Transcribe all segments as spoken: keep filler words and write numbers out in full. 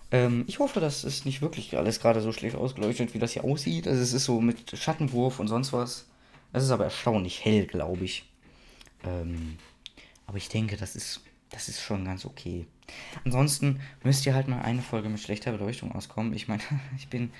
Ähm, ich hoffe, das ist nicht wirklich alles gerade so schlecht ausgeleuchtet, wie das hier aussieht. Also es ist so mit Schattenwurf und sonst was. Es ist aber erstaunlich hell, glaube ich. Ähm, aber ich denke, das ist, das ist schon ganz okay. Ansonsten müsst ihr halt mal eine Folge mit schlechter Beleuchtung auskommen. Ich meine, ich bin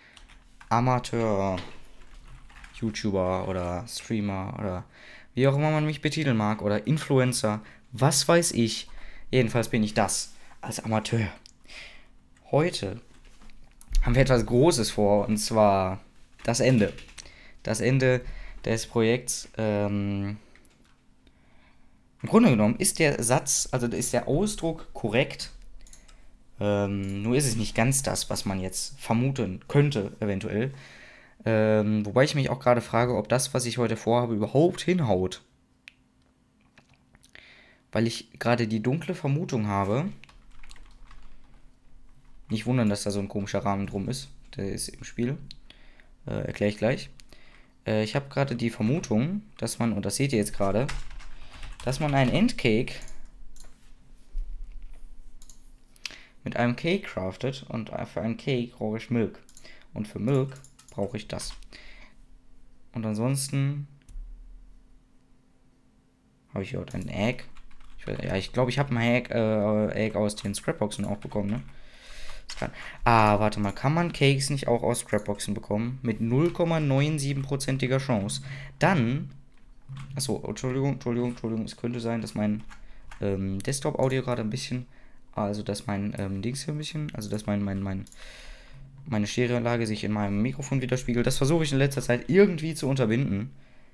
Amateur-YouTuber oder Streamer oder wie auch immer man mich betiteln mag oder Influencer. Was weiß ich. Jedenfalls bin ich das als Amateur. Heute haben wir etwas Großes vor, und zwar das Ende. Das Ende des Projekts. Ähm, Im Grunde genommen ist der Satz, also ist der Ausdruck korrekt. Ähm, nur ist es nicht ganz das, was man jetzt vermuten könnte, eventuell. Ähm, wobei ich mich auch gerade frage, ob das, was ich heute vorhabe, überhaupt hinhaut. Weil ich gerade die dunkle Vermutung habe. Nicht wundern, dass da so ein komischer Rahmen drum ist. Der ist im Spiel. Äh, Erkläre ich gleich. Äh, ich habe gerade die Vermutung, dass man, und das seht ihr jetzt gerade, dass man einen Endcake mit einem Cake craftet, und für einen Cake brauche ich Milk. Und für Milk brauche ich das. Und ansonsten habe ich hier auch ein Egg. Ich weiß, ja, ich glaube, ich habe ein Egg, äh, Egg aus den Scrapboxen auch bekommen, ne? Das kann. Ah, warte mal, kann man Cakes nicht auch aus Scrapboxen bekommen? Mit null Komma siebenundneunzig-prozentiger Chance. Dann. Achso, Entschuldigung, Entschuldigung, Entschuldigung. Es könnte sein, dass mein ähm, Desktop-Audio gerade ein bisschen. Also, dass mein ähm, Dings hier ein bisschen. Also, dass mein, mein, mein. Meine Stereoanlage sich in meinem Mikrofon widerspiegelt. Das versuche ich in letzter Zeit irgendwie zu unterbinden.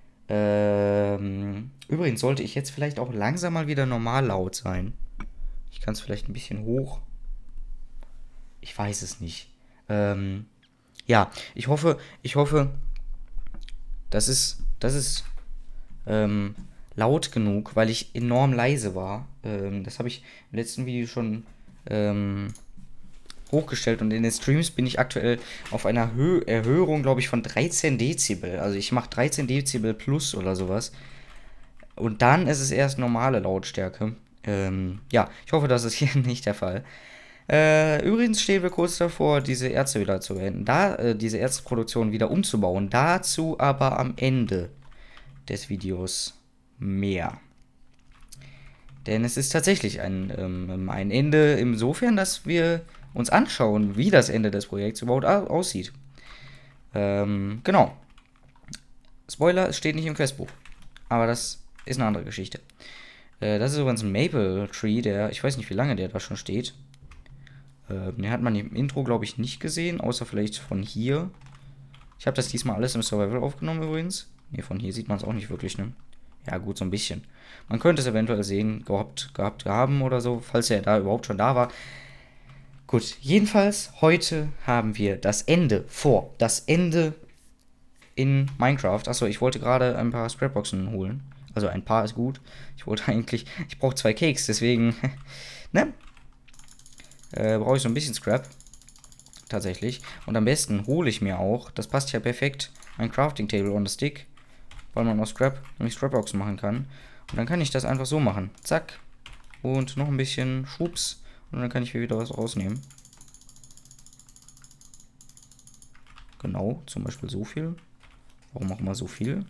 Ähm, übrigens sollte ich jetzt vielleicht auch langsam mal wieder normal laut sein. Ich kann es vielleicht ein bisschen hoch. Ich weiß es nicht. Ähm, ja, ich hoffe, ich hoffe, das ist, das ist ähm, laut genug, weil ich enorm leise war. Ähm, das habe ich im letzten Video schon ähm, hochgestellt, und in den Streams bin ich aktuell auf einer Hö Erhöhung, glaube ich, von dreizehn Dezibel. Also ich mache dreizehn Dezibel plus oder sowas. Und dann ist es erst normale Lautstärke. Ähm, ja, ich hoffe, das ist hier nicht der Fall. Äh, übrigens stehen wir kurz davor, diese Ärzte wieder zu beenden. Da, äh, diese Ärzteproduktion wieder umzubauen. Dazu aber am Ende des Videos mehr. Denn es ist tatsächlich ein, ähm, ein Ende insofern, dass wir uns anschauen, wie das Ende des Projekts überhaupt aussieht. Ähm, genau. Spoiler, es steht nicht im Questbuch. Aber das ist eine andere Geschichte. Äh, das ist übrigens ein Maple Tree, der, ich weiß nicht, wie lange der da schon steht. Äh, den hat man im Intro, glaube ich, nicht gesehen, außer vielleicht von hier. Ich habe das diesmal alles im Survival aufgenommen übrigens. Ne, von hier sieht man es auch nicht wirklich, ne? Ja, gut, so ein bisschen. Man könnte es eventuell sehen, gehabt, gehabt haben oder so, falls er da überhaupt schon da war. Gut, jedenfalls, heute haben wir das Ende vor. Das Ende in Minecraft. Achso, ich wollte gerade ein paar Scrapboxen holen. Also ein paar ist gut. Ich wollte eigentlich, ich brauche zwei Cakes, deswegen, ne? Äh, brauche ich so ein bisschen Scrap. Tatsächlich. Und am besten hole ich mir auch, das passt ja perfekt, ein Crafting Table on the Stick. Weil man aus Scrap nämlich Scrapboxen machen kann. Und dann kann ich das einfach so machen. Zack. Und noch ein bisschen Schwupps. Und dann kann ich hier wieder was rausnehmen. Genau, zum Beispiel so viel. Warum auch immer so viel?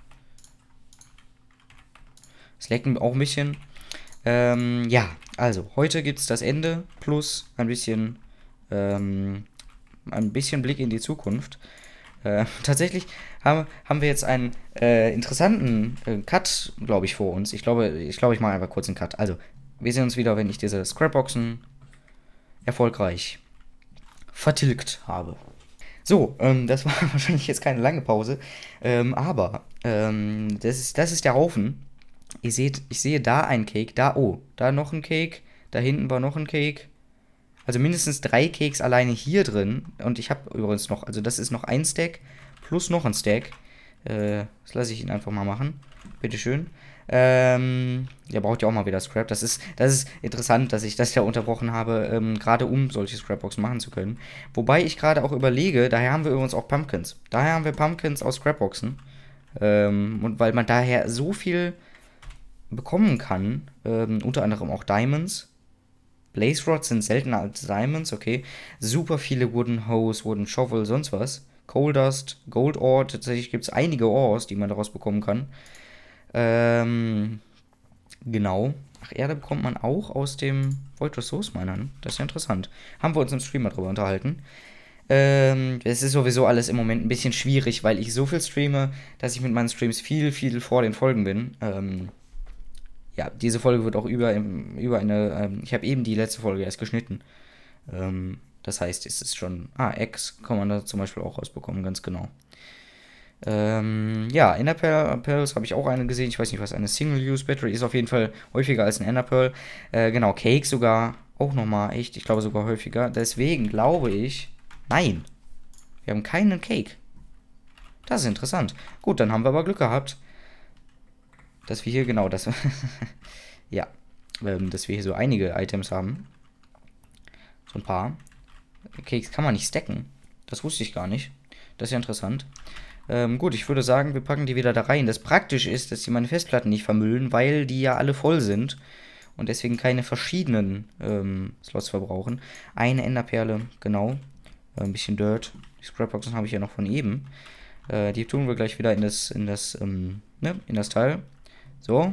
Es leckt auch ein bisschen. Ähm, ja, also, heute gibt es das Ende plus ein bisschen, ähm, ein bisschen Blick in die Zukunft. Äh, tatsächlich haben, haben wir jetzt einen äh, interessanten äh, Cut, glaube ich, vor uns. Ich glaube, ich, glaube, ich mache einfach kurz einen Cut. Also, wir sehen uns wieder, wenn ich diese Scrapboxen erfolgreich vertilgt habe. So, ähm, das war wahrscheinlich jetzt keine lange Pause. Ähm, aber, ähm, das ist, das ist der Haufen. Ihr seht, ich sehe da einen Cake, da, oh, da noch ein Cake, da hinten war noch ein Cake. Also mindestens drei Cakes alleine hier drin. Und ich habe übrigens noch, also das ist noch ein Stack plus noch ein Stack. Äh, das lasse ich ihn einfach mal machen. Bitteschön. Ähm, der braucht ja auch mal wieder Scrap. Das ist, das ist interessant, dass ich das ja unterbrochen habe, ähm, gerade um solche Scrapboxen machen zu können. Wobei ich gerade auch überlege, daher haben wir übrigens auch Pumpkins. Daher haben wir Pumpkins aus Scrapboxen. Ähm, und weil man daher so viel bekommen kann, ähm, unter anderem auch Diamonds, Blaze Rods sind seltener als Diamonds, okay. Super viele Wooden Hose, Wooden Shovel, sonst was. Coal Dust, Gold Ore, tatsächlich gibt es einige Ores, die man daraus bekommen kann. Ähm, genau. Ach, Erde bekommt man auch aus dem Void Resource Minern. Das ist ja interessant. Haben wir uns im Stream mal drüber unterhalten. Ähm, es ist sowieso alles im Moment ein bisschen schwierig, weil ich so viel streame, dass ich mit meinen Streams viel, viel vor den Folgen bin. Ähm, ja, diese Folge wird auch über, über eine, ähm, ich habe eben die letzte Folge erst geschnitten. Ähm, das heißt, es ist schon, ah, Eggs kann man da zum Beispiel auch rausbekommen, ganz genau. Ähm, ja, Ender Pearls habe ich auch eine gesehen. Ich weiß nicht, was eine Single-Use-Battery ist. Auf jeden Fall häufiger als ein Ender Pearl. Äh, genau, Cake sogar auch nochmal echt. Ich glaube sogar häufiger. Deswegen glaube ich, nein, wir haben keinen Cake. Das ist interessant. Gut, dann haben wir aber Glück gehabt, dass wir hier genau das, ja, ähm, dass wir hier so einige Items haben. So ein paar. Cakes kann man nicht stacken. Das wusste ich gar nicht. Das ist ja interessant. Ähm, gut, ich würde sagen, wir packen die wieder da rein. Das praktisch ist, dass die meine Festplatten nicht vermüllen, weil die ja alle voll sind und deswegen keine verschiedenen ähm, Slots verbrauchen. Eine Enderperle, genau. Äh, ein bisschen Dirt. Die Scrapboxen habe ich ja noch von eben. Äh, die tun wir gleich wieder in das, in das, ähm, ne, in das Teil. So.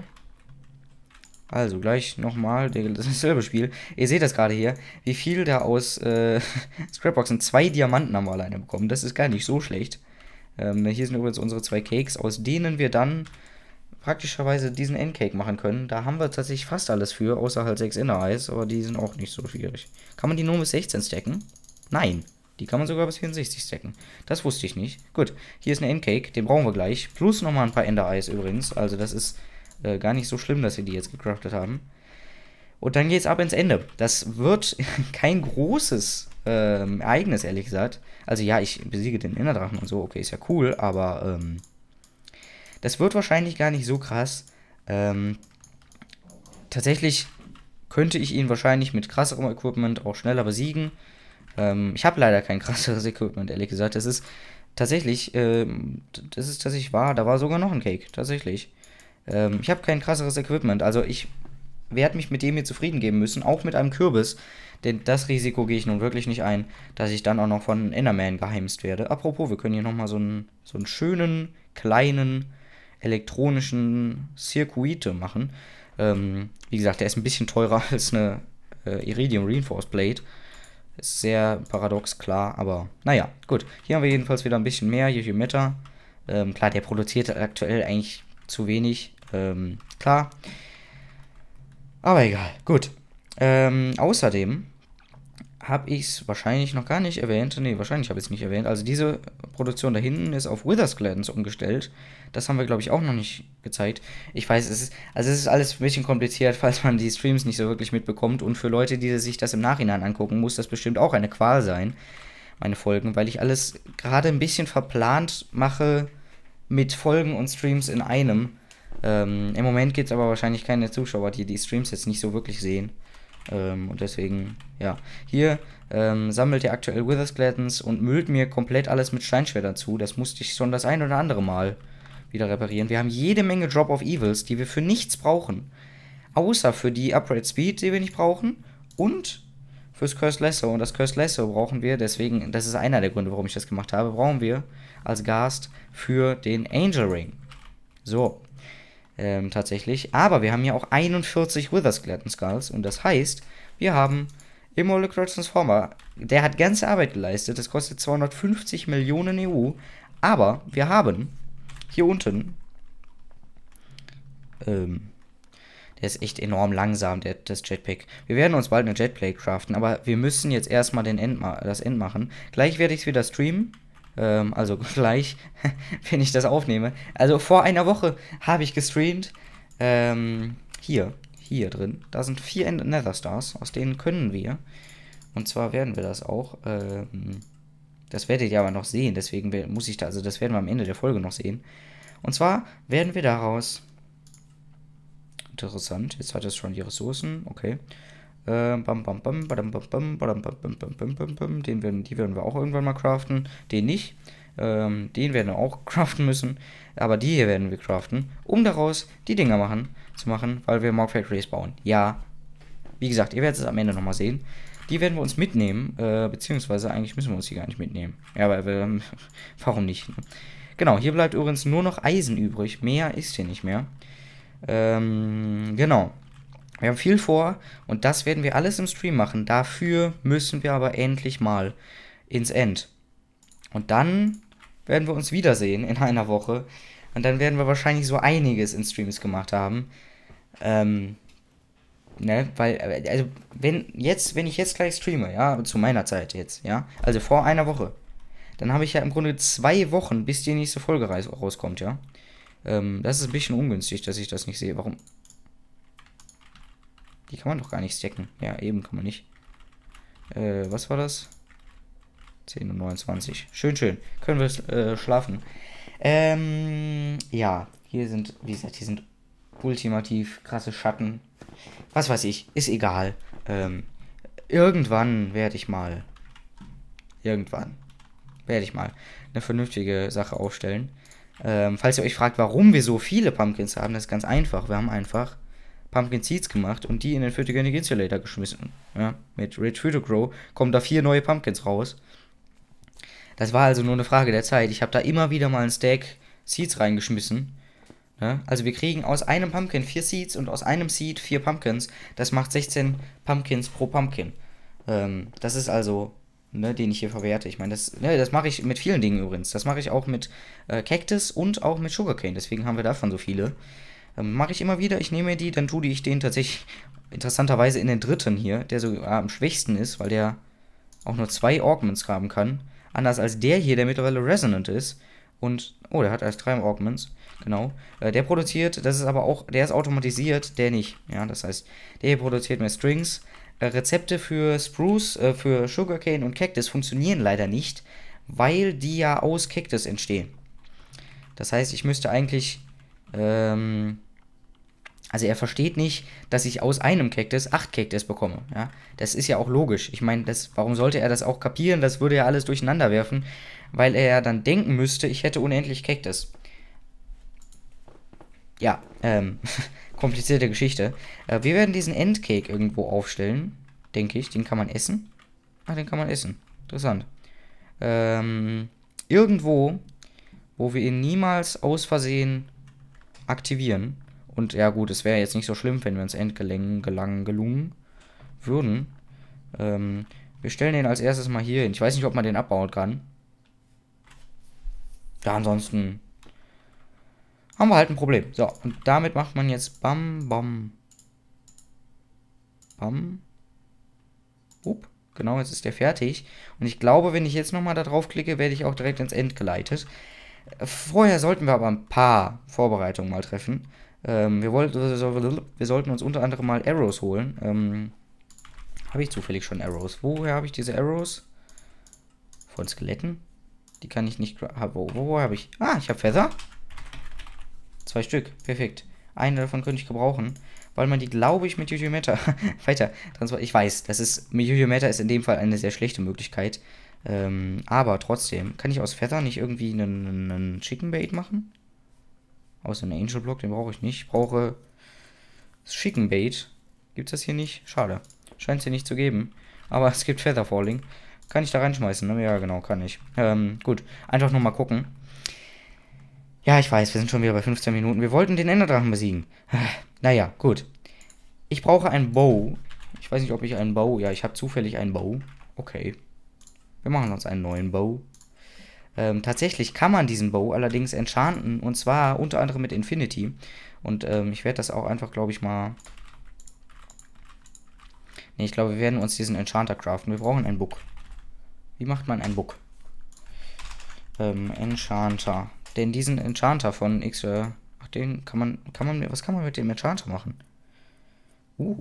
Also gleich nochmal dasselbe Spiel. Ihr seht das gerade hier, wie viel da aus äh, Scrapboxen. Zwei Diamanten haben wir alleine bekommen. Das ist gar nicht so schlecht. Ähm, hier sind übrigens unsere zwei Cakes, aus denen wir dann praktischerweise diesen Endcake machen können. Da haben wir tatsächlich fast alles für, außer halt sechs Inner Eyes, aber die sind auch nicht so schwierig. Kann man die nur bis sechzehn stacken? Nein, die kann man sogar bis vierundsechzig stacken. Das wusste ich nicht. Gut, hier ist ein Endcake, den brauchen wir gleich. Plus nochmal ein paar Ender Eyes übrigens, also das ist äh, gar nicht so schlimm, dass wir die jetzt gecraftet haben. Und dann geht's ab ins Ende. Das wird kein großes ähm, Ereignis, ehrlich gesagt. Also ja, ich besiege den Innerdrachen und so, okay, ist ja cool, aber ähm, das wird wahrscheinlich gar nicht so krass. Ähm, tatsächlich könnte ich ihn wahrscheinlich mit krasserem Equipment auch schneller besiegen. Ähm, ich habe leider kein krasseres Equipment, ehrlich gesagt. Das ist tatsächlich, ähm, das ist tatsächlich wahr, da war sogar noch ein Cake, tatsächlich. Ähm, ich habe kein krasseres Equipment, also ich werde mich mit dem hier zufrieden geben müssen, auch mit einem Kürbis. Denn das Risiko gehe ich nun wirklich nicht ein, dass ich dann auch noch von Enderman geheimst werde. Apropos, wir können hier nochmal so einen, so einen schönen, kleinen, elektronischen Circuite machen. Ähm, wie gesagt, der ist ein bisschen teurer als eine äh, Iridium Reinforced Blade. Ist sehr paradox, klar, aber naja, gut. Hier haben wir jedenfalls wieder ein bisschen mehr, hier Meta. Ähm, klar, der produziert aktuell eigentlich zu wenig. Ähm, klar. Aber egal, gut. Ähm, außerdem habe ich es wahrscheinlich noch gar nicht erwähnt. Ne, wahrscheinlich habe ich es nicht erwähnt. Also diese Produktion da hinten ist auf Wither Skeletons umgestellt. Das haben wir, glaube ich, auch noch nicht gezeigt. Ich weiß, es ist, also es ist alles ein bisschen kompliziert, falls man die Streams nicht so wirklich mitbekommt. Und für Leute, die sich das im Nachhinein angucken, muss das bestimmt auch eine Qual sein, meine Folgen. Weil ich alles gerade ein bisschen verplant mache mit Folgen und Streams in einem. Ähm, Im Moment gibt es aber wahrscheinlich keine Zuschauer, die die Streams jetzt nicht so wirklich sehen. Ähm, und deswegen, ja. Hier ähm, sammelt ihr aktuell Wither Skeletons und müllt mir komplett alles mit Steinschwertern zu. Das musste ich schon das ein oder andere Mal wieder reparieren. Wir haben jede Menge Drop of Evils, die wir für nichts brauchen. Außer für die Upgrade Speed, die wir nicht brauchen. Und fürs Cursed Lasso. Und das Cursed Lasso brauchen wir, deswegen, das ist einer der Gründe, warum ich das gemacht habe, brauchen wir als Gast für den Angel Ring. So. Ähm, tatsächlich. Aber wir haben ja auch einundvierzig Wither Skeleton Skulls. Und das heißt, wir haben im Molecular Transformer, der hat ganze Arbeit geleistet. Das kostet zweihundertfünfzig Millionen E U. Aber wir haben hier unten, ähm, der ist echt enorm langsam, der, das Jetpack. Wir werden uns bald eine Jetplate craften, aber wir müssen jetzt erstmal den End das End machen. Gleich werde ich es wieder streamen. Ähm, also gleich, wenn ich das aufnehme. Also vor einer Woche habe ich gestreamt. Ähm, hier, hier drin. Da sind vier Nether Stars, aus denen können wir. Und zwar werden wir das auch. Ähm, das werdet ihr aber noch sehen, deswegen muss ich da, also das werden wir am Ende der Folge noch sehen. Und zwar werden wir daraus. Interessant, jetzt hat es schon die Ressourcen, okay. Ähm, bam, bam, bam, badam, bam, bam, badam, bam, bam, bam, bam, bam, bam. Den werden, die werden wir auch irgendwann mal craften. Den nicht. Ähm, den werden wir auch craften müssen. Aber die hier werden wir craften, um daraus die Dinger machen, zu machen, weil wir Morg Factories bauen. Ja, Wie gesagt, ihr werdet es am Ende nochmal sehen. Die werden wir uns mitnehmen, äh, beziehungsweise eigentlich müssen wir uns die gar nicht mitnehmen. Ja, aber äh, warum nicht? Ne? Genau, hier bleibt übrigens nur noch Eisen übrig. Mehr ist hier nicht mehr. Ähm, genau. Wir haben viel vor und das werden wir alles im Stream machen. Dafür müssen wir aber endlich mal ins End. Und dann werden wir uns wiedersehen in einer Woche. Und dann werden wir wahrscheinlich so einiges in Streams gemacht haben. Ähm, ne, weil, also, wenn jetzt, wenn ich jetzt gleich streame, ja, zu meiner Zeit jetzt, ja, also vor einer Woche, dann habe ich ja im Grunde zwei Wochen, bis die nächste Folge rauskommt, ja. Ähm, das ist ein bisschen ungünstig, dass ich das nicht sehe. Warum? Die kann man doch gar nicht stacken. Ja, eben kann man nicht. Äh, was war das? zehn Uhr neunundzwanzig. Schön, schön. Können wir äh, schlafen. Ähm, ja, hier sind, wie gesagt, hier sind ultimativ krasse Schatten. Was weiß ich, ist egal. Ähm, irgendwann werde ich mal, irgendwann werde ich mal eine vernünftige Sache aufstellen. Ähm, falls ihr euch fragt, warum wir so viele Pumpkins haben, das ist ganz einfach. Wir haben einfach Pumpkin Seeds gemacht und die in den Photogenic Insulator geschmissen. Ja, mit Rich Photogrow kommen da vier neue Pumpkins raus. Das war also nur eine Frage der Zeit. Ich habe da immer wieder mal einen Stack Seeds reingeschmissen. Ja, also wir kriegen aus einem Pumpkin vier Seeds und aus einem Seed vier Pumpkins. Das macht sechzehn Pumpkins pro Pumpkin. Ähm, das ist also, ne, den ich hier verwerte. Ich meine, das, ne, das mache ich mit vielen Dingen übrigens. Das mache ich auch mit äh, Cactus und auch mit Sugarcane. Deswegen haben wir davon so viele. Ähm, mache ich immer wieder. Ich nehme die, dann tue ich den tatsächlich interessanterweise in den dritten hier, der sogar am schwächsten ist, weil der auch nur zwei Augments haben kann. Anders als der hier, der mittlerweile Resonant ist. Und, oh, der hat erst drei Augments. Genau. Äh, der produziert, das ist aber auch, der ist automatisiert, der nicht. Ja, das heißt, der hier produziert mehr Strings. Äh, Rezepte für Spruce, äh, für Sugarcane und Cactus funktionieren leider nicht, weil die ja aus Cactus entstehen. Das heißt, ich müsste eigentlich, ähm, also er versteht nicht, dass ich aus einem Cactus acht Cactus bekomme. Ja? Das ist ja auch logisch. Ich meine, das, warum sollte er das auch kapieren? Das würde ja alles durcheinander werfen, weil er ja dann denken müsste, ich hätte unendlich Cactus. Ja, ähm, komplizierte Geschichte. Äh, wir werden diesen Endcake irgendwo aufstellen, denke ich. Den kann man essen. Ah, den kann man essen. Interessant. Ähm, irgendwo, wo wir ihn niemals aus Versehen aktivieren. Und ja gut, es wäre jetzt nicht so schlimm, wenn wir uns Endgelängen gelangen, gelungen würden. Ähm, wir stellen den als erstes mal hier hin. Ich weiß nicht, ob man den abbauen kann. Ja, ansonsten haben wir halt ein Problem. So, und damit macht man jetzt bam, bam, bam. Up, genau, jetzt ist der fertig. Und ich glaube, wenn ich jetzt nochmal da drauf klicke, werde ich auch direkt ins End geleitet. Vorher sollten wir aber ein paar Vorbereitungen mal treffen. Ähm, wir, wollt, wir sollten uns unter anderem mal Arrows holen. Ähm, habe ich zufällig schon Arrows? Woher habe ich diese Arrows? Von Skeletten? Die kann ich nicht... Wo, wo habe ich... Ah, ich habe Feather. Zwei Stück. Perfekt. Eine davon könnte ich gebrauchen. Weil man die, glaube ich, mit Yu-Gi-Oh! Meta weiter transportiert. Ich weiß, das ist... Mit Yu-Gi-Oh! Meta ist in dem Fall eine sehr schlechte Möglichkeit. Ähm, aber trotzdem. Kann ich aus Feather nicht irgendwie einen, einen Chicken Bait machen? Außer einen Angel Block, den brauche ich nicht. Ich brauche Chicken Bait. Gibt es das hier nicht? Schade. Scheint es hier nicht zu geben. Aber es gibt Feather Falling. Kann ich da reinschmeißen, ne? Ja, genau, kann ich. Ähm, gut. Einfach nur mal gucken. Ja, ich weiß, wir sind schon wieder bei fünfzehn Minuten. Wir wollten den Enderdrachen besiegen. Naja, gut. Ich brauche einen Bow. Ich weiß nicht, ob ich einen Bow... Ja, ich habe zufällig einen Bow. Okay. Wir machen uns einen neuen Bow. Ähm, tatsächlich kann man diesen Bow allerdings enchanten. Und zwar unter anderem mit Infinity. Und ähm, ich werde das auch einfach, glaube ich, mal... Ne, ich glaube, wir werden uns diesen Enchanter craften. Wir brauchen einen Book. Wie macht man einen Book? Ähm, Enchanter. Denn diesen Enchanter von X... Äh, ach, den kann man... kann man was kann man mit dem Enchanter machen? Uh.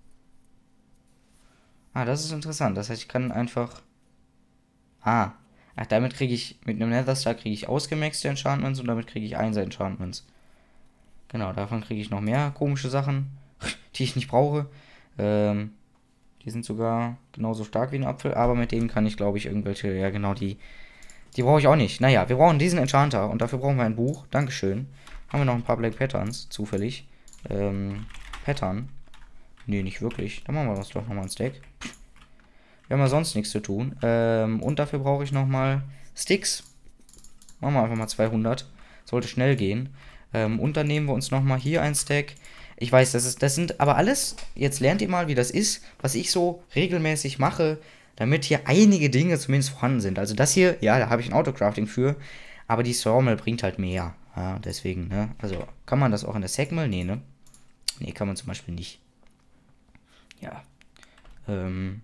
Ah, das ist interessant. Das heißt, ich kann einfach... Ah. Ach, damit kriege ich... Mit einem Netherstar kriege ich ausgemaxte Enchantments und damit kriege ich Einser Enchantments. Genau, davon kriege ich noch mehr komische Sachen, die ich nicht brauche. Ähm... Die sind sogar genauso stark wie ein Apfel, aber mit denen kann ich, glaube ich, irgendwelche, ja genau, die, die brauche ich auch nicht. Naja, wir brauchen diesen Enchanter und dafür brauchen wir ein Buch. Dankeschön. Haben wir noch ein paar Black Patterns, zufällig. Ähm, Pattern. Nee, nicht wirklich. Dann machen wir uns doch nochmal ein Stack. Wir haben ja sonst nichts zu tun. Ähm, und dafür brauche ich nochmal Sticks. Machen wir einfach mal zweihundert. Sollte schnell gehen. Ähm, und dann nehmen wir uns nochmal hier ein Stack. Ich weiß, das ist, das sind aber alles, jetzt lernt ihr mal, wie das ist, was ich so regelmäßig mache, damit hier einige Dinge zumindest vorhanden sind. Also das hier, ja, da habe ich ein Autocrafting für, aber die Sawmill bringt halt mehr. Ja, deswegen, ne? Also kann man das auch in der Sagmill? Nee, ne? Nee, kann man zum Beispiel nicht. Ja. Ähm.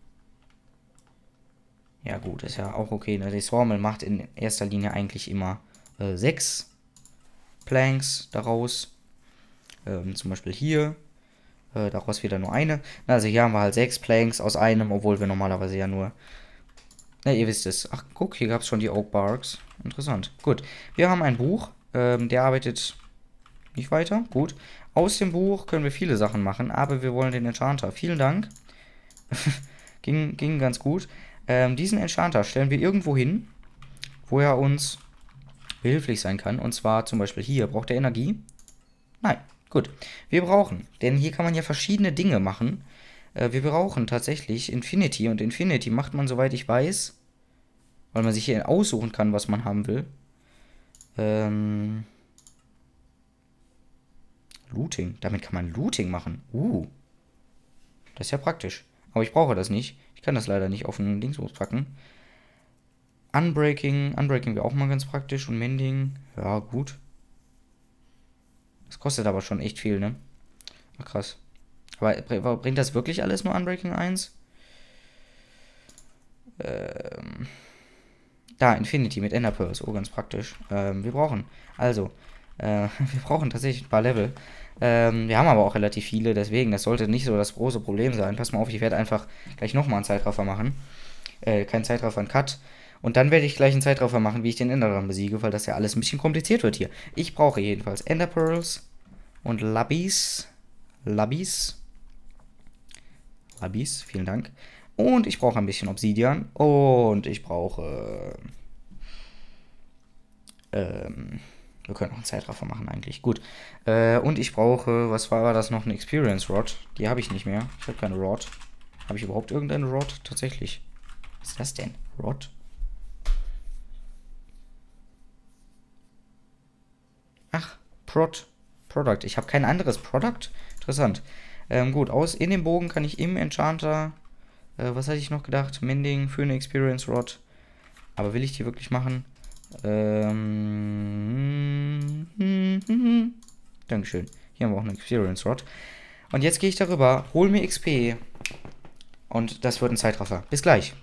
Ja gut, ist ja auch okay. Ne? Die Sawmill macht in erster Linie eigentlich immer äh, sechs Planks daraus. Ähm, zum Beispiel hier. Äh, daraus wieder nur eine. Also hier haben wir halt sechs Planks aus einem, obwohl wir normalerweise ja nur... Ne, ihr wisst es. Ach, guck, hier gab es schon die Oak Barks. Interessant. Gut. Wir haben ein Buch. Ähm, der arbeitet nicht weiter. Gut. Aus dem Buch können wir viele Sachen machen, aber wir wollen den Enchanter. Vielen Dank. ging, ging ganz gut. Ähm, diesen Enchanter stellen wir irgendwo hin, wo er uns behilflich sein kann. Und zwar zum Beispiel hier. Braucht er Energie? Nein. Gut, wir brauchen, denn hier kann man ja verschiedene Dinge machen. Äh, wir brauchen tatsächlich Infinity und Infinity macht man, soweit ich weiß, weil man sich hier aussuchen kann, was man haben will. Ähm, Looting, damit kann man Looting machen. Uh, das ist ja praktisch. Aber ich brauche das nicht. Ich kann das leider nicht auf einen Dingsbus packen. Unbreaking, Unbreaking wäre auch mal ganz praktisch und Mending, ja gut. Das kostet aber schon echt viel, ne? Ach, krass. Aber bringt das wirklich alles nur Unbreaking eins? Ähm. Da, Infinity mit Ender Pearls. Oh, ganz praktisch. Ähm, wir brauchen, also, äh, wir brauchen tatsächlich ein paar Level. Ähm, wir haben aber auch relativ viele, deswegen, das sollte nicht so das große Problem sein. Pass mal auf, ich werde einfach gleich nochmal einen Zeitraffer machen. Äh, kein Zeitraffer, ein Cut. Und dann werde ich gleich einen Zeitraffer machen, wie ich den Enderdrachen besiege, weil das ja alles ein bisschen kompliziert wird hier. Ich brauche jedenfalls Ender Pearls und Labbies. Labbies. Labbies, vielen Dank. Und ich brauche ein bisschen Obsidian. Und ich brauche... Ähm... Wir können auch einen Zeitraffer machen eigentlich. Gut. Äh, und ich brauche... Was war das noch? Eine Experience Rod. Die habe ich nicht mehr. Ich habe keine Rod. Habe ich überhaupt irgendeine Rod? Tatsächlich. Was ist das denn? Rod? Ach, Prod. Product. Ich habe kein anderes Product. Interessant. Ähm, gut, aus in dem Bogen kann ich im Enchanter... Äh, was hatte ich noch gedacht? Mending für eine Experience Rod. Aber will ich die wirklich machen? Ähm... Hm, hm, hm. Dankeschön. Hier haben wir auch eine Experience Rod. Und jetzt gehe ich darüber, hol mir X P. Und das wird ein Zeitraffer. Bis gleich.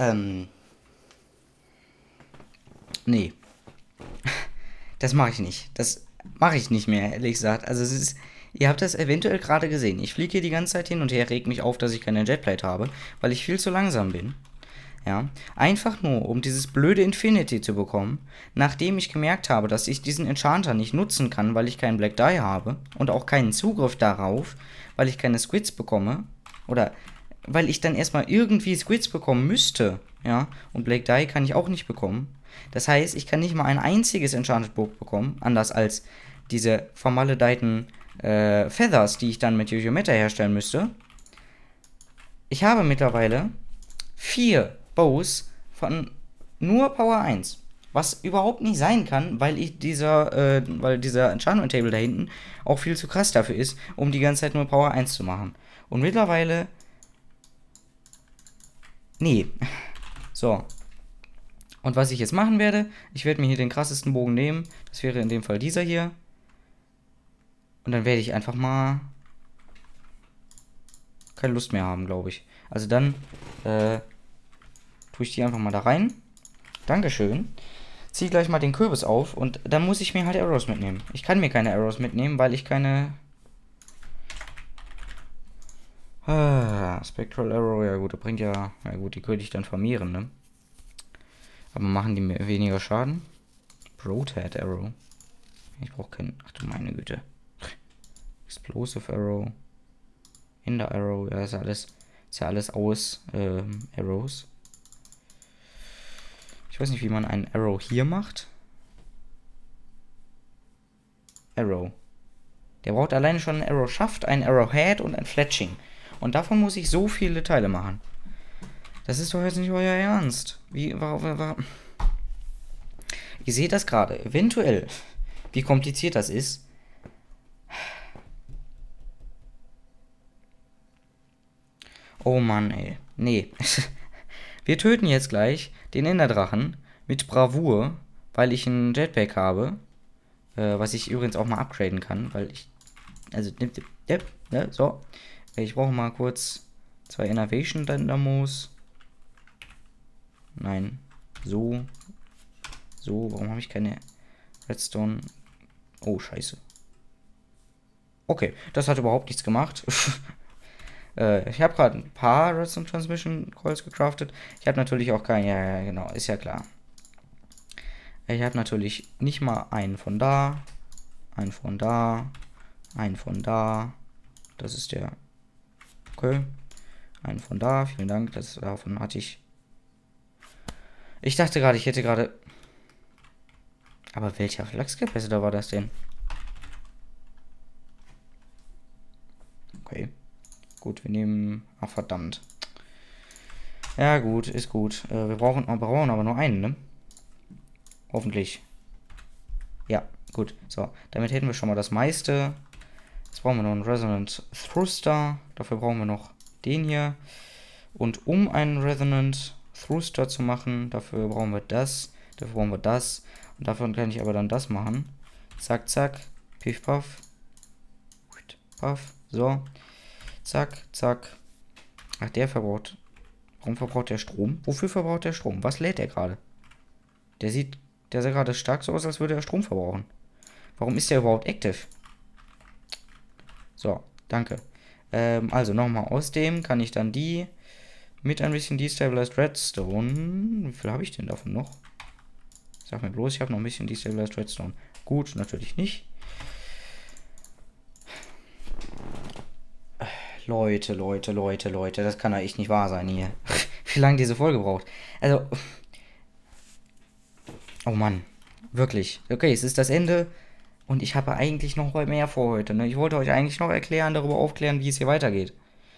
Ähm. Nee. Das mache ich nicht. Das mache ich nicht mehr, ehrlich gesagt. Also es ist. Ihr habt das eventuell gerade gesehen. Ich fliege hier die ganze Zeit hin und her, regt mich auf, dass ich keine Jetplate habe, weil ich viel zu langsam bin. Ja, einfach nur, um dieses blöde Infinity zu bekommen, nachdem ich gemerkt habe, dass ich diesen Enchanter nicht nutzen kann, weil ich keinen Black Die habe und auch keinen Zugriff darauf, weil ich keine Squids bekomme, oder weil ich dann erstmal irgendwie Squids bekommen müsste, ja, und Black Die kann ich auch nicht bekommen. Das heißt, ich kann nicht mal ein einziges Enchanted Book bekommen, anders als diese vermaledeiten äh, Feathers, die ich dann mit Yu-Gi-Oh! Meta herstellen müsste. Ich habe mittlerweile vier Bows von nur Power eins. Was überhaupt nicht sein kann, weil ich dieser, äh, weil dieser Enchantment Table da hinten auch viel zu krass dafür ist, um die ganze Zeit nur Power eins zu machen. Und mittlerweile. Nee. So. Und was ich jetzt machen werde, ich werde mir hier den krassesten Bogen nehmen. Das wäre in dem Fall dieser hier. Und dann werde ich einfach mal keine Lust mehr haben, glaube ich. Also dann, äh, tue ich die einfach mal da rein. Dankeschön. Zieh gleich mal den Kürbis auf und dann muss ich mir halt Arrows mitnehmen. Ich kann mir keine Arrows mitnehmen, weil ich keine... Ah, Spectral Arrow, ja gut, das bringt ja... Ja gut, die könnte ich dann vermehren, ne? Aber machen die mir weniger Schaden? Broadhead Arrow. Ich brauche keinen... Ach du meine Güte. Explosive Arrow. Ender Arrow, ja, ist ja alles... Ist ja alles aus ähm, Arrows. Ich weiß nicht, wie man einen Arrow hier macht. Arrow. Der braucht alleine schon einen Arrow Shaft, einen Arrowhead und ein Fletching. Und davon muss ich so viele Teile machen. Das ist doch jetzt nicht euer Ernst. Wie, warum, warum? Ihr seht das gerade. Eventuell. Wie kompliziert das ist. Oh Mann, ey. Nee. Wir töten jetzt gleich den Enderdrachen mit Bravour, weil ich einen Jetpack habe. Äh, was ich übrigens auch mal upgraden kann, weil ich... Also, ne, ne, so. Ich brauche mal kurz zwei Innovation Dynamos. Nein. So. So, warum habe ich keine Redstone? Oh, scheiße. Okay, das hat überhaupt nichts gemacht. äh, ich habe gerade ein paar Redstone Transmission Coils gecraftet. Ich habe natürlich auch keinen, ja, ja, genau, ist ja klar. Ich habe natürlich nicht mal einen von da, einen von da, einen von da. Das ist der. Okay. Einen von da, vielen Dank. Das, davon hatte ich. Ich dachte gerade, ich hätte gerade. Aber welcher Flux-Capacitor war das denn? Okay. Gut, wir nehmen. Ach, verdammt. Ja, gut, ist gut. Äh, wir brauchen, wir brauchen aber nur einen, ne? Hoffentlich. Ja, gut. So, damit hätten wir schon mal das meiste. Jetzt brauchen wir noch einen Resonant Thruster. Dafür brauchen wir noch den hier. Und um einen Resonant Thruster zu machen, dafür brauchen wir das. Dafür brauchen wir das. Und davon kann ich aber dann das machen. Zack, zack. Piff, paff. Paff. So. Zack, zack. Ach, der verbraucht. Warum verbraucht der Strom? Wofür verbraucht der Strom? Was lädt der gerade? Der sieht, der sah gerade stark so aus, als würde er Strom verbrauchen. Warum ist der überhaupt active? So, danke. Ähm, also nochmal aus dem kann ich dann die mit ein bisschen Destabilized Redstone. Wie viel habe ich denn davon noch? Sag mir bloß, ich habe noch ein bisschen Destabilized Redstone. Gut, natürlich nicht. Leute, Leute, Leute, Leute, das kann ja echt nicht wahr sein hier. Wie lange diese Folge braucht. Also. Oh Mann. Wirklich. Okay, es ist das Ende. Und ich habe eigentlich noch mehr vor heute. Ne? Ich wollte euch eigentlich noch erklären, darüber aufklären, wie es hier weitergeht.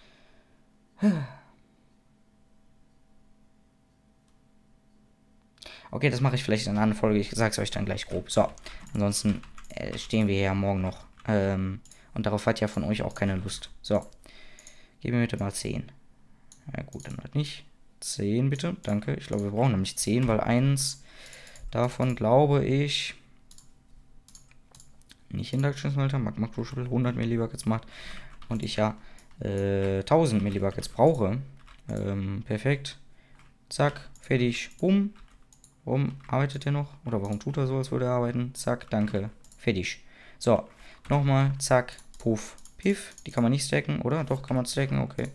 Okay, das mache ich vielleicht in einer anderen Folge. Ich sage es euch dann gleich grob. So, ansonsten äh, stehen wir hier ja morgen noch. Ähm, und darauf hat ja von euch auch keine Lust. So, gib mir bitte mal zehn. Ja gut, dann halt nicht. zehn bitte, danke. Ich glaube, wir brauchen nämlich zehn, weil eins davon, glaube ich... Nicht Induction Smelter, Magma Crucible hundert Millibuckets macht. Und ich ja äh, tausend Millibuckets brauche. Ähm, perfekt. Zack, fertig, bumm. Warum arbeitet er noch? Oder warum tut er so, als würde er arbeiten? Zack, danke, fertig. So, nochmal, zack, puff, piff. Die kann man nicht stacken, oder? Doch, kann man stacken, okay.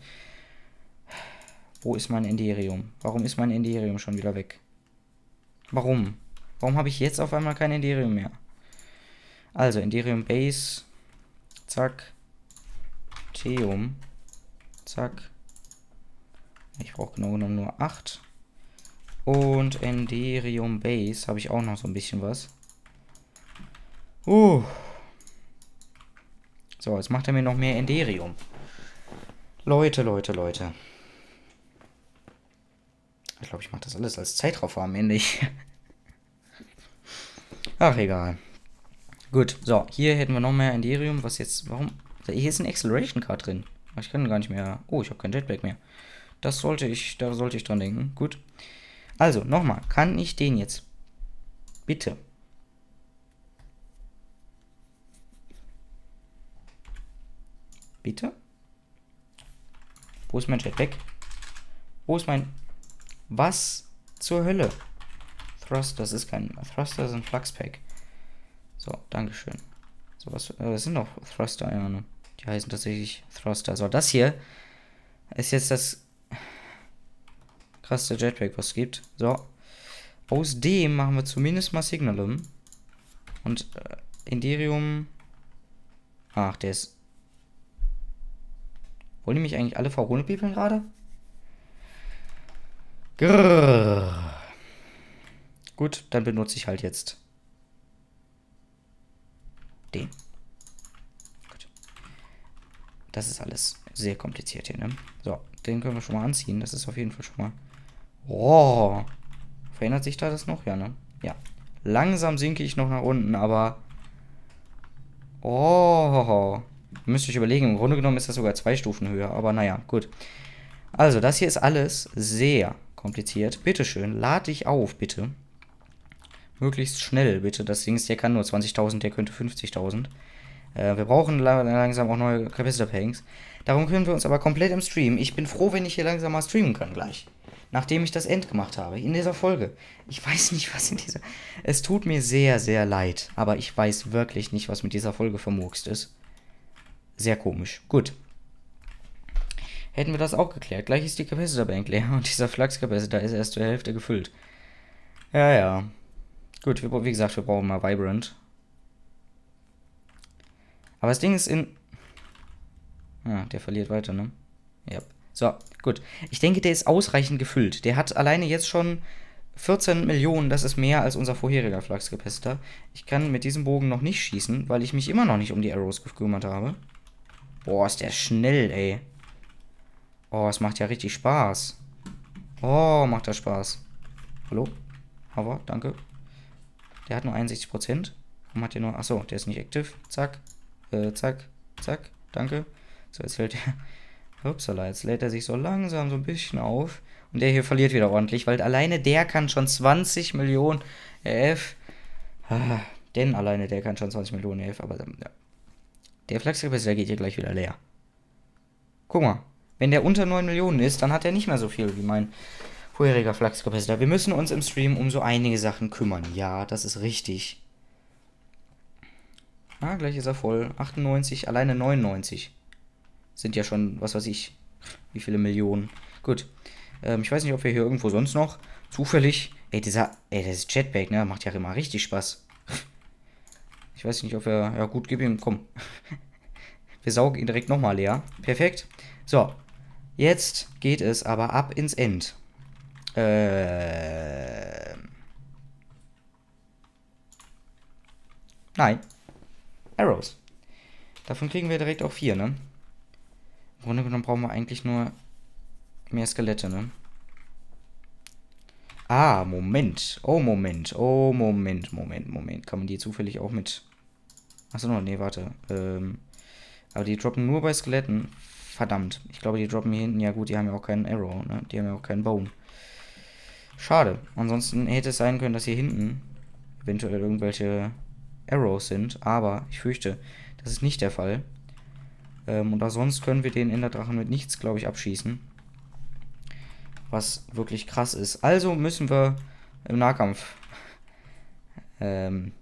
Wo ist mein Enderium? Warum ist mein Enderium schon wieder weg? Warum? Warum habe ich jetzt auf einmal kein Enderium mehr? Also, Enderium Base. Zack. Theum. Zack. Ich brauche genau genommen nur acht. Und Enderium Base habe ich auch noch so ein bisschen was. Uh. So, jetzt macht er mir noch mehr Enderium. Leute, Leute, Leute. Ich glaube, ich mache das alles als Zeitraffer am Ende. Ach, egal. Gut, so, hier hätten wir noch mehr Enderium. Was jetzt, warum? Hier ist ein Acceleration Card drin. Ich kann gar nicht mehr. Oh, ich habe kein Jetpack mehr. Das sollte ich, da sollte ich dran denken. Gut. Also, nochmal, kann ich den jetzt bitte Bitte? Wo ist mein Jetpack? Wo ist mein... Was zur Hölle? Thrust, das ist kein... Thruster ist ein Fluxpack. So, dankeschön. So, was... Äh, das sind doch Thruster, ja, ne? Die heißen tatsächlich Thruster. So, das hier ist jetzt das krasseste Jetpack, was es gibt. So. Aus dem machen wir zumindest mal Signalum. Und äh, Enderium... Ach, der ist... Wollen die mich eigentlich alle verhohnepiepeln gerade? Grrr. Gut, dann benutze ich halt jetzt den. Gut. Das ist alles sehr kompliziert hier, ne? So, den können wir schon mal anziehen. Das ist auf jeden Fall schon mal... Oh. Verändert sich da das noch? Ja, ne? Ja. Langsam sinke ich noch nach unten, aber... Oh. Müsste ich überlegen. Im Grunde genommen ist das sogar zwei Stufen höher. Aber naja, gut. Also, das hier ist alles sehr kompliziert. Bitteschön, lad dich auf, bitte. Möglichst schnell, bitte. Das Ding ist, der kann nur zwanzigtausend, der könnte fünfzigtausend. Äh, wir brauchen langsam auch neue Capacitor Packs. Darum können wir uns aber komplett im Stream. Ich bin froh, wenn ich hier langsam mal streamen kann gleich. Nachdem ich das End gemacht habe. In dieser Folge. Ich weiß nicht, was in dieser... Es tut mir sehr, sehr leid. Aber ich weiß wirklich nicht, was mit dieser Folge vermurkst ist. Sehr komisch. Gut. Hätten wir das auch geklärt. Gleich ist die Capacitor Bank leer und dieser Flux Capacitor ist erst zur Hälfte gefüllt. Ja, ja. Gut, wie gesagt, wir brauchen mal Vibrant. Aber das Ding ist in... Ah, der verliert weiter, ne? Ja. So, gut. Ich denke, der ist ausreichend gefüllt. Der hat alleine jetzt schon vierzehn Millionen. Das ist mehr als unser vorheriger Flux Capacitor. Ich kann mit diesem Bogen noch nicht schießen, weil ich mich immer noch nicht um die Arrows gekümmert habe. Boah, ist der schnell, ey. Oh, es macht ja richtig Spaß. Oh, macht das Spaß. Hallo? Aber, danke. Der hat nur einundsechzig Prozent. Warum hat der nur... Achso, der ist nicht aktiv. Zack. Äh, zack. Zack. Danke. So, jetzt hält er... Upsala, jetzt lädt er sich so langsam so ein bisschen auf. Und der hier verliert wieder ordentlich, weil alleine der kann schon zwanzig Millionen R F. Ah, denn alleine der kann schon zwanzig Millionen R F, aber... Ja. Der Flux-Capacitor geht hier gleich wieder leer. Guck mal. Wenn der unter neun Millionen ist, dann hat er nicht mehr so viel wie mein vorheriger Flux-Capacitor. Wir müssen uns im Stream um so einige Sachen kümmern. Ja, das ist richtig. Ah, gleich ist er voll. achtundneunzig, alleine neunundneunzig. Sind ja schon, was weiß ich, wie viele Millionen. Gut. Ähm, ich weiß nicht, ob wir hier irgendwo sonst noch zufällig... Ey, dieser... Ey, das Jetpack, ne? Macht ja immer richtig Spaß. Ich weiß nicht, ob wir... Ja, gut, gib ihm... Komm. Wir saugen ihn direkt nochmal leer. Perfekt. So. Jetzt geht es aber ab ins End. Äh... Nein. Arrows. Davon kriegen wir direkt auch vier, ne? Im Grunde genommen brauchen wir eigentlich nur mehr Skelette, ne? Ah, Moment. Oh, Moment. Oh, Moment, Moment, Moment. Kann man die zufällig auch mit... Achso, nee, warte. Ähm... Aber die droppen nur bei Skeletten. Verdammt. Ich glaube, die droppen hier hinten. Ja gut, die haben ja auch keinen Arrow, ne? Die haben ja auch keinen Bone. Schade. Ansonsten hätte es sein können, dass hier hinten eventuell irgendwelche Arrows sind. Aber ich fürchte, das ist nicht der Fall. Ähm, und auch sonst können wir den Enderdrachen mit nichts, glaube ich, abschießen. was wirklich krass ist. Also müssen wir im Nahkampf ähm,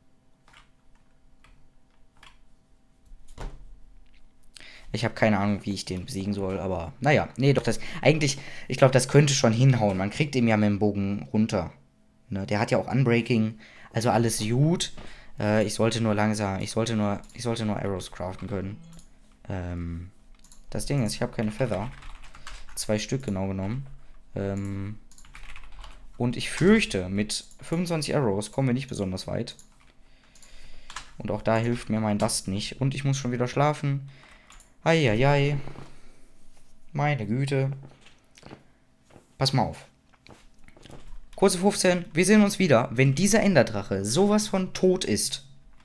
ich habe keine Ahnung, wie ich den besiegen soll, aber naja, nee, doch, das eigentlich, ich glaube, das könnte schon hinhauen. Man kriegt ihn ja mit dem Bogen runter. Ne, der hat ja auch Unbreaking, also alles gut. Äh, ich sollte nur langsam, ich sollte nur, ich sollte nur Arrows craften können. Ähm, das Ding ist, ich habe keine Feather. Zwei Stück genau genommen. Ähm, und ich fürchte, mit fünfundzwanzig Arrows kommen wir nicht besonders weit. Und auch da hilft mir mein Dust nicht. Und ich muss schon wieder schlafen. Eieiei. Meine Güte. Pass mal auf. Kurze fünfzehn. Wir sehen uns wieder, wenn dieser Enderdrache sowas von tot ist.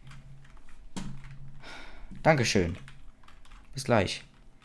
Dankeschön. Bis gleich.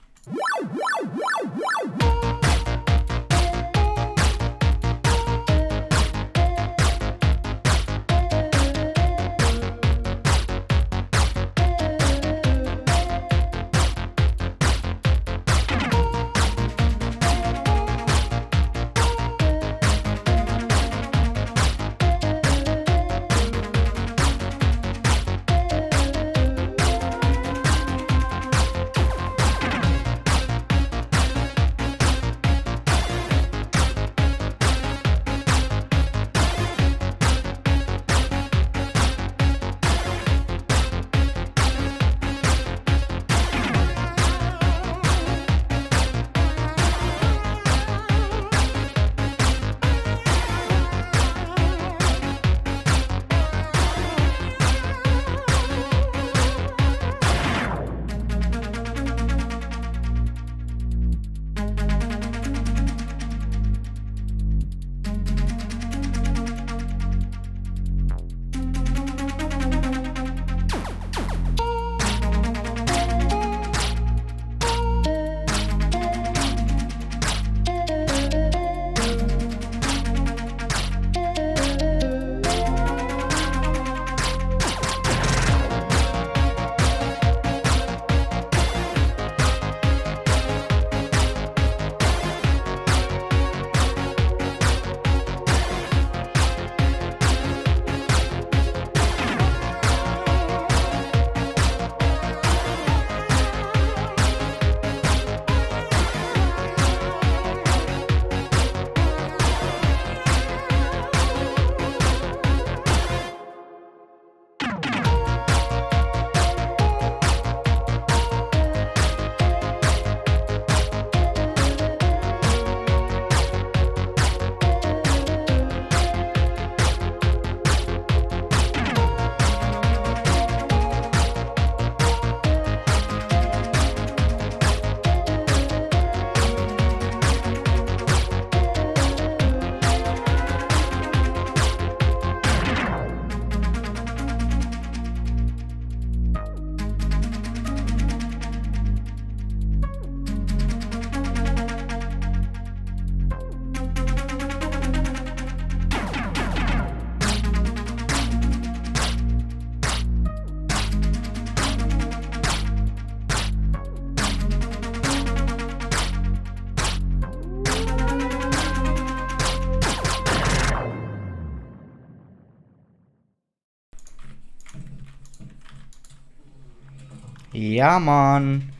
Ja, Mann.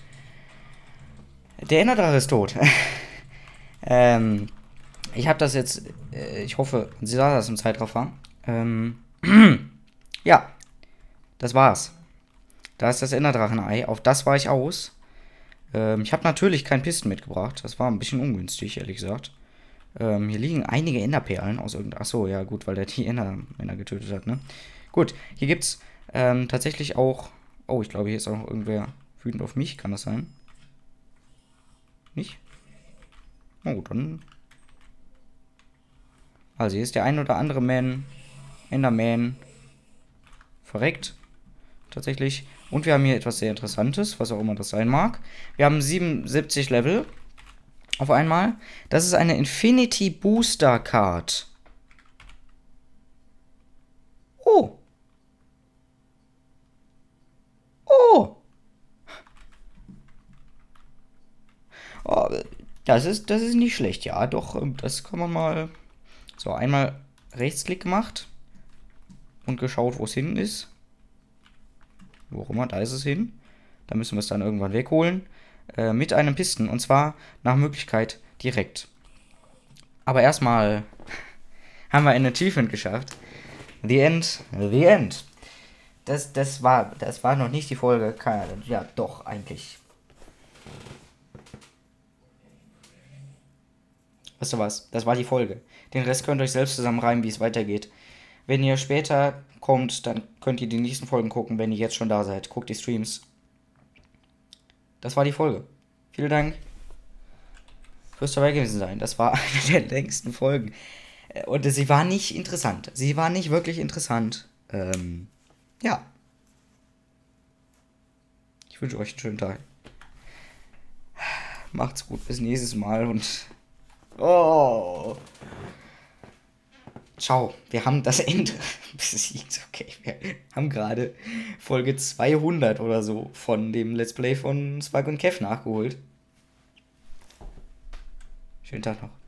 Der Enderdrache ist tot. ähm, ich habe das jetzt, äh, ich hoffe, Sie sah das im Zeitraffer. Ähm, ja, das war's. Da ist das Enderdrachenei. Auf das war ich aus. Ähm, ich habe natürlich keinen Pisten mitgebracht. Das war ein bisschen ungünstig, ehrlich gesagt. Ähm, hier liegen einige Enderperlen aus irgendeinem. Achso, ja, gut, weil der die Endermänner getötet hat, ne? Gut, hier gibt's ähm, tatsächlich auch. Oh, ich glaube, hier ist auch noch irgendwer wütend auf mich. Kann das sein? Nicht? Oh, dann. Also, hier ist der ein oder andere Man. Enderman. Verreckt. Tatsächlich. Und wir haben hier etwas sehr Interessantes, was auch immer das sein mag. Wir haben siebenundsiebzig Level. Auf einmal. Das ist eine Infinity Booster Card. Oh. Oh. Oh. Das ist, das ist nicht schlecht, ja, doch, ähm, das kann man mal. So, einmal Rechtsklick gemacht und geschaut, wo es hin ist. Wo auch immer, da ist es hin. Da müssen wir es dann irgendwann wegholen. Äh, mit einem Pisten, und zwar nach Möglichkeit direkt. Aber erstmal haben wir ein Achievement geschafft. The End, The End. Das, das, war, das war noch nicht die Folge. Ja, doch, eigentlich. Weißt du was? Das war die Folge. Den Rest könnt ihr euch selbst zusammenreimen, wie es weitergeht. Wenn ihr später kommt, dann könnt ihr die nächsten Folgen gucken, wenn ihr jetzt schon da seid. Guckt die Streams. Das war die Folge. Vielen Dank fürs dabei gewesen sein. Das war eine der längsten Folgen. Und sie war nicht interessant. Sie war nicht wirklich interessant. Ähm, ja. Ich wünsche euch einen schönen Tag. Macht's gut. Bis nächstes Mal und... Oh. Ciao. Wir haben das Ende besiegt. Okay, wir haben gerade Folge zweihundert oder so von dem Let's Play von Spike und Kev nachgeholt. Schönen Tag noch.